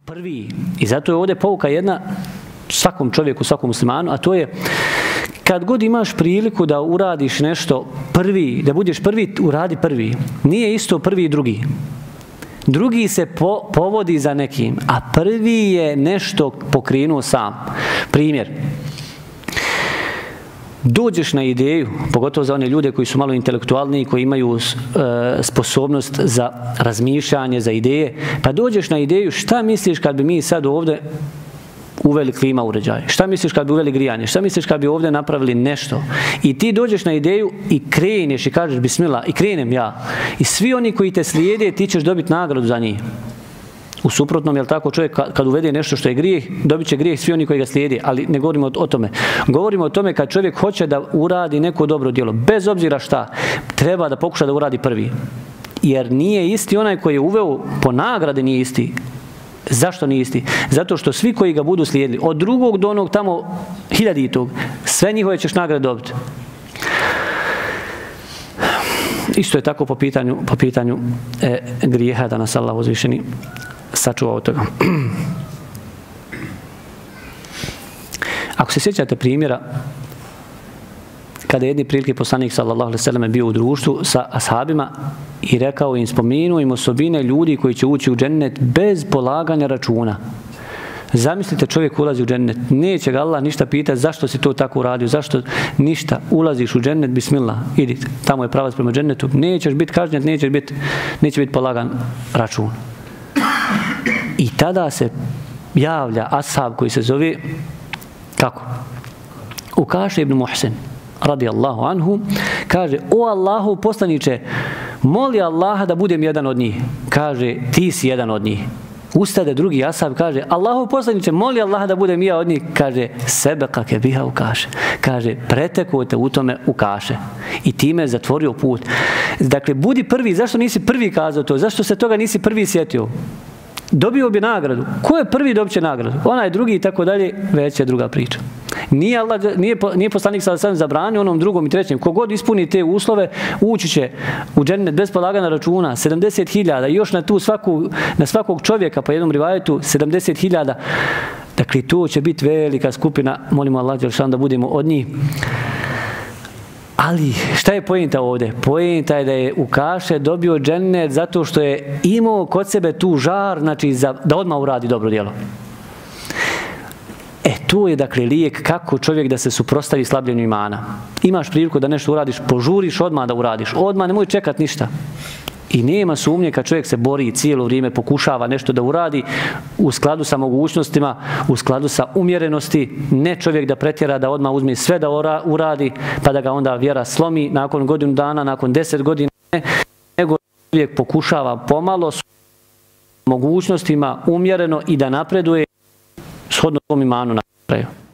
prvi. I zato je ovdje pouka jedna svakom čovjeku, svakom muslimanu, a to je kad god imaš priliku da uradiš nešto prvi, da budeš prvi, uradi prvi. Nije isto prvi i drugi. Drugi se povodi za nekim, a prvi je nešto pokrenuo sam. Primjer. Dođeš na ideju, pogotovo za one ljude koji su malo intelektualni, koji imaju sposobnost za razmišljanje, za ideje, pa dođeš na ideju šta misliš kad bi mi sad ovdje uveli klima uređaj, šta misliš kad bi uveli grijanje, šta misliš kad bi ovdje napravili nešto. I ti dođeš na ideju i kreneš i kažeš bismillah i krenem ja. I svi oni koji te slijede ti ćeš dobiti nagradu za njih. U suprotnom, jel tako, čovjek kad uvede nešto što je grijeh, dobit će grijeh svi oni koji ga slijede, ali ne govorimo o tome. Govorimo o tome kad čovjek hoće da uradi neko dobro djelo, bez obzira šta, treba da pokuša da uradi prvi. Jer nije isti onaj koji je uveo po nagrade, nije isti. Zašto nije isti? Zato što svi koji ga budu slijedili, od drugog do onog tamo hiljaditog, sve njihove ćeš nagrade dobiti. Isto je tako po pitanju grijeha, da nas Allah uzvišeni sačuva od toga. Ako se sjećate primjera, kada je jedni prilike poslanik sallallahu alejhi ve sellem bio u društvu sa ashabima i rekao im, spomenuo im osobine ljudi koji će ući u džennet bez polaganja računa. Zamislite, čovjek ulazi u džennet, neće ga Allah ništa pitati zašto si to tako uradio, zašto ništa, ulaziš u džennet, bismillah, idi, tamo je pravac prema džennetu, nećeš biti kažnjen, neće biti polagan račun. I tada se javlja ashab koji se zove, kako? Ukaša ibn Muhsin, radijallahu anhu, kaže, o Allahu poslaniče, moli Allaha da budem jedan od njih. Kaže, ti si jedan od njih. Ustade drugi ashab, kaže, Allahu poslaniče, moli Allaha da budem ja od njih. Kaže, sebe kake biha Ukaše. Kaže, pretekuo te u tome Ukaše. I time je zatvorio put. Dakle, budi prvi. Zašto nisi prvi kazao to? Zašto se toga nisi prvi sjetio? Dobio bi nagradu. Ko je prvi dobit će nagradu? Onaj drugi i tako dalje, već je druga priča. Nije poslanik sallallahu alejhi ve sellem zabranio onom drugom i trećem. Kogod ispuni te uslove, ući će u džennet bez polaganja računa, 70.000 i još na svakog čovjeka po jednom rivajetu 70.000. Dakle, to će biti velika skupina. Molimo Allah dželešanu da budemo od njih. Ali, šta je poenta ovdje? Poenta je da je Ukaše dobio džennet zato što je imao kod sebe tu žar, znači da odmah uradi dobro djelo. To je dakle lijek kako čovjek da se suprotstavi slabljenju imana. Imaš priliku da nešto uradiš, požuriš odmah da uradiš. Odmah nemoj čekat ništa. I nema sumnje kad čovjek se bori cijelo vrijeme, pokušava nešto da uradi u skladu sa mogućnostima, u skladu sa umjerenosti, ne čovjek da pretjera da odmah uzme sve da uradi, pa da ga onda vjera slomi nakon godinu dana, nakon 10 godina, nego čovjek pokušava pomalo s mogućnostima umjereno i da napreduje shodno svom imanu na kraju.